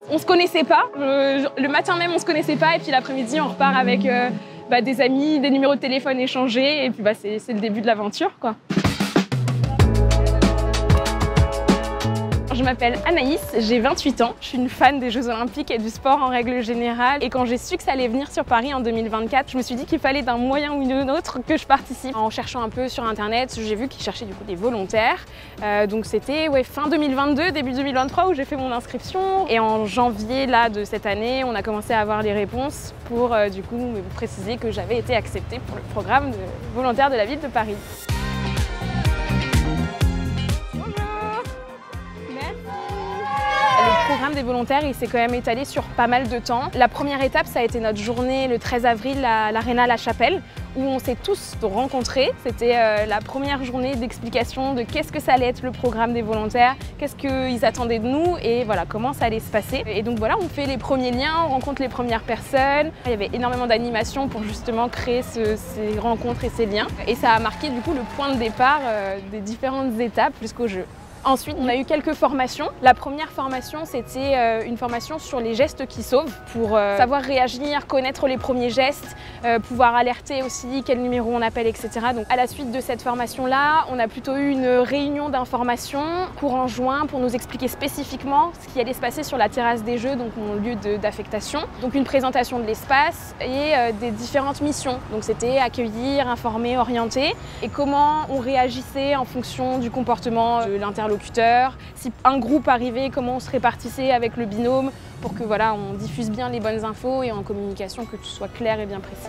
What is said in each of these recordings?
On se connaissait pas, le matin même on se connaissait pas et puis l'après-midi on repart avec des amis, des numéros de téléphone échangés et puis c'est le début de l'aventure quoi. Je m'appelle Anaïs, j'ai 28 ans, je suis une fan des Jeux Olympiques et du sport en règle générale. Et quand j'ai su que ça allait venir sur Paris en 2024, je me suis dit qu'il fallait d'un moyen ou d'un autre que je participe. En cherchant un peu sur internet, j'ai vu qu'ils cherchaient du coup des volontaires. Donc c'était fin 2022, début 2023 où j'ai fait mon inscription. Et en janvier là, de cette année, on a commencé à avoir les réponses pour du coup vous préciser que j'avais été acceptée pour le programme de volontaire de la ville de Paris. Le programme des volontaires, il s'est quand même étalé sur pas mal de temps. La première étape, ça a été notre journée le 13 avril à l'Arena La Chapelle, où on s'est tous rencontrés. C'était la première journée d'explication de qu'est-ce que ça allait être le programme des volontaires, qu'est-ce qu'ils attendaient de nous et voilà comment ça allait se passer. Et donc voilà, on fait les premiers liens, on rencontre les premières personnes. Il y avait énormément d'animation pour justement créer ces rencontres et ces liens. Et ça a marqué du coup le point de départ des différentes étapes jusqu'au jeu. Ensuite, on a eu quelques formations. La première formation, c'était une formation sur les gestes qui sauvent pour savoir réagir, connaître les premiers gestes, pouvoir alerter aussi quel numéro on appelle, etc. Donc, à la suite de cette formation-là, on a plutôt eu une réunion d'information courant juin pour nous expliquer spécifiquement ce qui allait se passer sur la terrasse des Jeux, donc mon lieu d'affectation. Donc, une présentation de l'espace et des différentes missions. Donc, c'était accueillir, informer, orienter et comment on réagissait en fonction du comportement de l'interlocuteur. Si un groupe arrivait, comment on se répartissait avec le binôme pour que voilà, on diffuse bien les bonnes infos et en communication que tout soit clair et bien précis.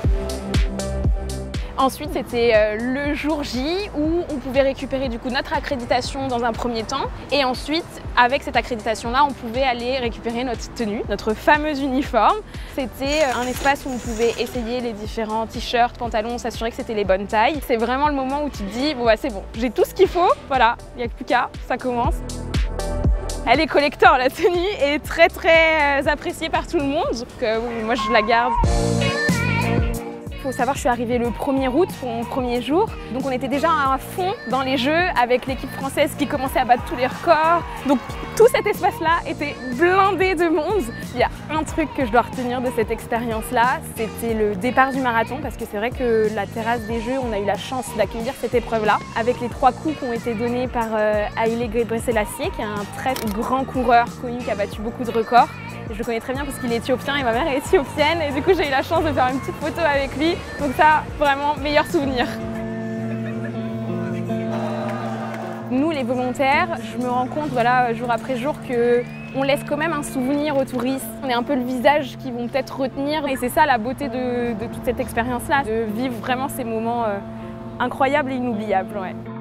Ensuite, c'était le jour J où on pouvait récupérer du coup notre accréditation dans un premier temps et ensuite, avec cette accréditation-là, on pouvait aller récupérer notre tenue, notre fameuse uniforme. C'était un espace où on pouvait essayer les différents t-shirts, pantalons, s'assurer que c'était les bonnes tailles. C'est vraiment le moment où tu te dis, bon c'est bon, j'ai tout ce qu'il faut, voilà, il n'y a plus qu'à, ça commence. Elle est collector, la tenue, et très appréciée par tout le monde, donc oui, moi je la garde. Il faut savoir que je suis arrivée le 1er août pour mon premier jour, donc on était déjà à fond dans les Jeux avec l'équipe française qui commençait à battre tous les records. Donc tout cet espace-là était blindé de monde. Il y a un truc que je dois retenir de cette expérience-là, c'était le départ du marathon, parce que c'est vrai que la terrasse des Jeux, on a eu la chance d'accueillir cette épreuve-là, avec les 3 coups qui ont été donnés par Haile Gebrselassie, qui est un très grand coureur connu qui a battu beaucoup de records. Je le connais très bien parce qu'il est éthiopien et ma mère est éthiopienne et du coup j'ai eu la chance de faire une petite photo avec lui. Donc ça, vraiment, meilleur souvenir. Nous les volontaires, je me rends compte voilà, jour après jour qu'on laisse quand même un souvenir aux touristes. On est un peu le visage qu'ils vont peut-être retenir et c'est ça la beauté de toute cette expérience-là, de vivre vraiment ces moments incroyables et inoubliables. Ouais.